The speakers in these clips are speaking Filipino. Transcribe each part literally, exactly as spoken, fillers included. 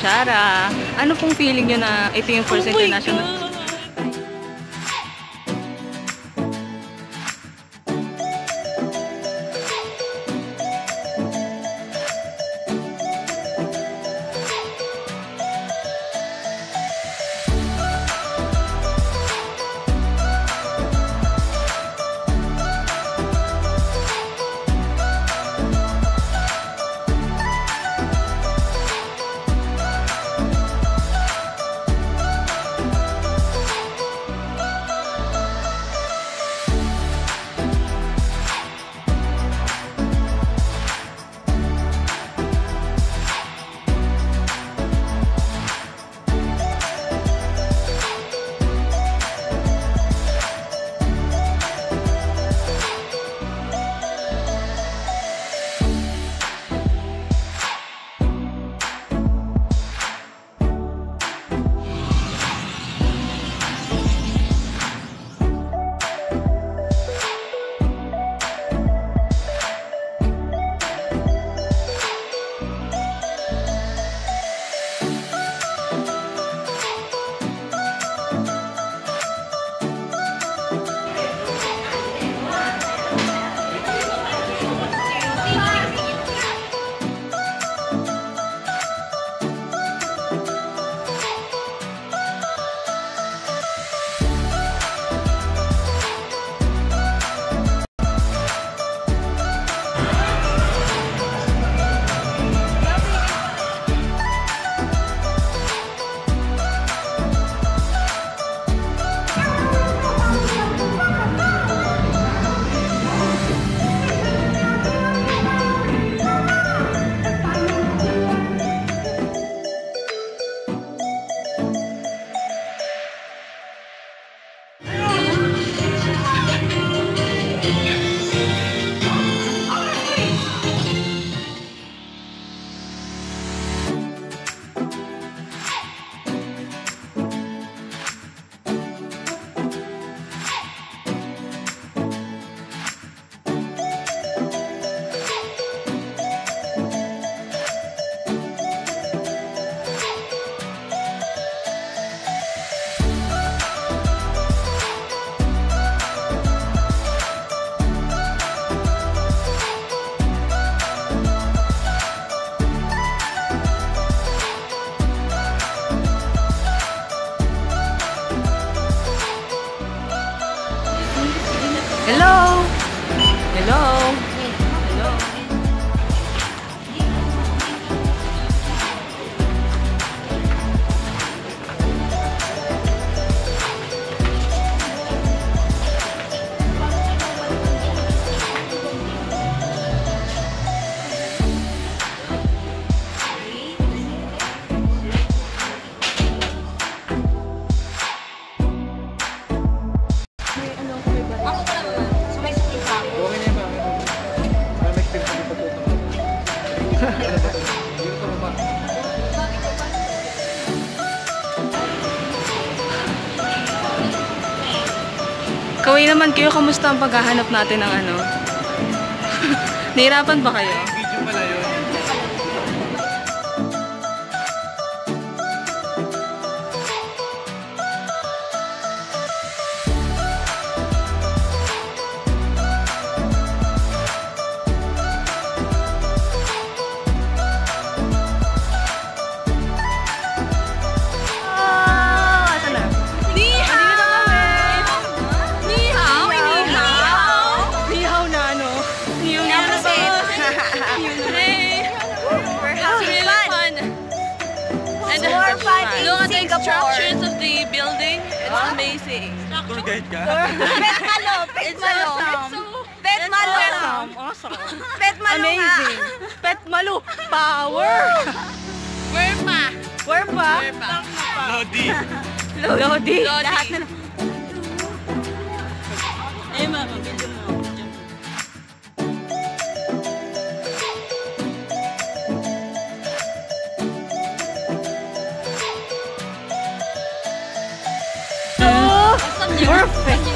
Shara. Ano pong feeling nyo na ito yung first oh international? Hello! Hello! Hello! Kaway naman kayo, kamusta ang paghahanap natin ng ano? Nahirapan ba kayo? Video pala yun. Look at the structures of the building. It's huh? amazing. Tour guide ka? Pet malo, pet malo. Pet malo. Awesome. Pet malo. Amazing. Pet malo. Power. Where pa? Where pa? Where pa? Lodi. Lodi. Lahat na. Eh, mama, video mo. Perfect.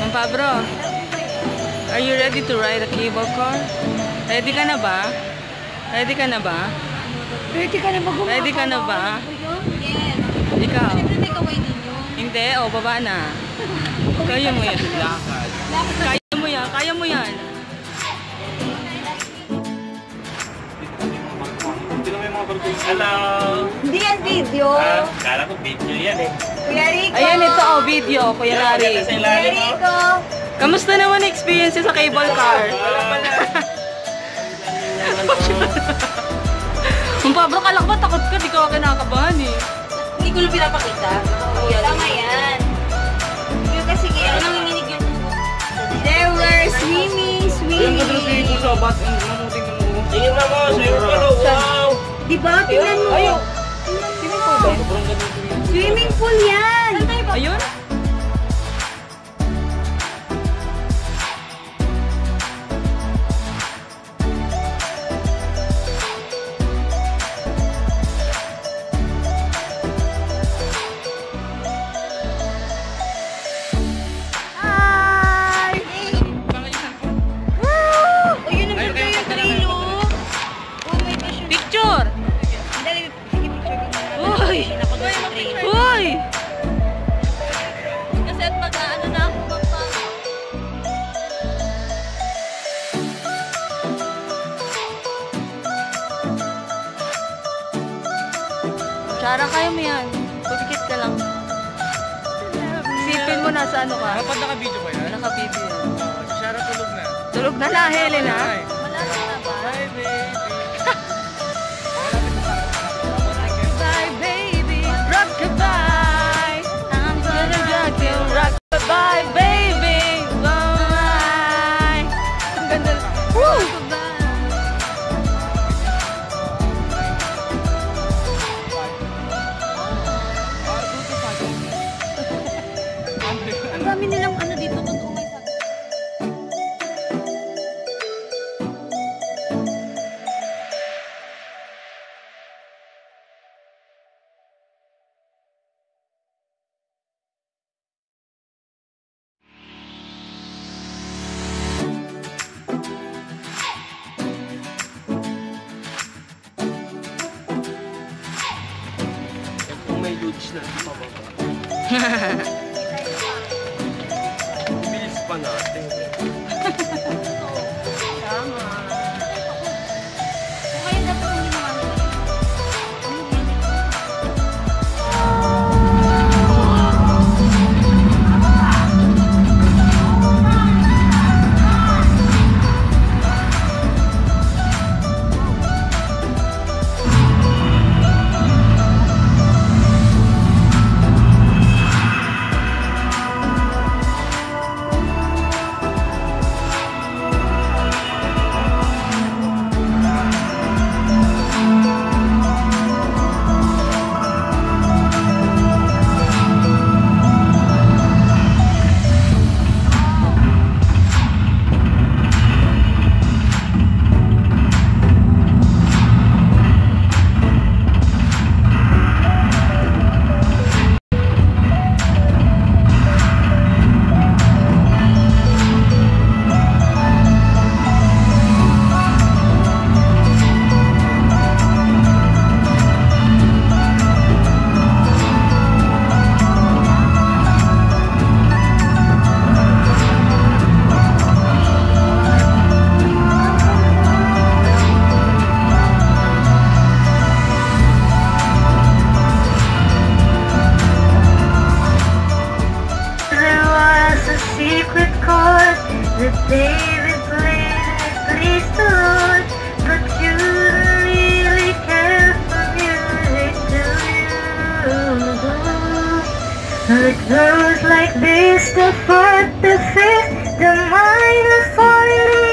Ang Pabro, are you ready to ride a cable car? Ready ka na ba? Ready ka na ba? Ready ka na ba gumagawa? Ready ka na ba? Yes. Ikaw? Siyempre may kaway ninyo. Hindi, o baba na. Kaya mo yan. Lakad. Kaya mo yan, kaya mo yan. Hello! Hindi yan video. Ah, kala ko video yan eh. Kuya Rico. Ayan, ito o, video, Kuya Larry. Sa Kuya ilalim mo. Rico. Kamusta naman experience sa cable car? Wala pala. Ang Pabro, kalak ba takot ka? Di ka kinakabahan eh. Hindi ko lang pinapakita. Tama yan. Yung kasi kaya nanginginig yun. There were swimming, swimming. sa bus, ang mamuting mo. Tingin na mo, swimming pool. Wow! Diba? Tingnan mo. Ayaw. Tingnan mo. Swimming pool yan. Ayun. Hi! Woo! Ayun ang ganda yung trilo. Oh my gosh. Picture! Dali, sige picture ko muna. Uy! Napagod sa trilo. Uy! Kasi at mag-ano na ako magpa. Chara, kaya mo yan. Pagkikit ka lang. Isipin mo nasa ano ka. Dapat naka-video ba yan? Naka-video yan. Si Shara tulog na. Tulog na na, Helena. Hi. Wala na ba? Hi, baby. Bye, baby. Rock goodbye. I'm gonna rock you. Rock goodbye, baby. Bye. Ang ganda. Woo! Ang dami nilang ano dito. Totoo may sabi. Kung may ludes na sa pababa. Bilis pa natin. Tama. Kung kayo dapat hindi naman. Ano yan? secret chord that David played and pleased the Lord, but you don't really care for music, do you? It goes like this: the fourth, the fifth, the minor, four,